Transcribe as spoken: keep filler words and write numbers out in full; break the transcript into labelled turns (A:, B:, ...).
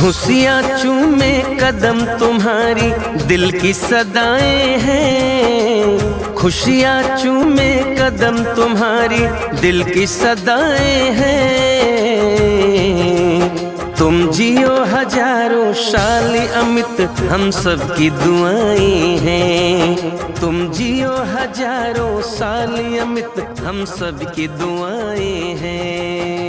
A: खुशियाँ चूमे कदम तुम्हारी दिल की सदाएं हैं। खुशियाँ चूमे कदम तुम्हारी दिल की सदाएं हैं। तुम जियो हजारों साल अमित हम सब की दुआएं हैं। तुम जियो हजारों साल अमित हम सब की दुआएं हैं।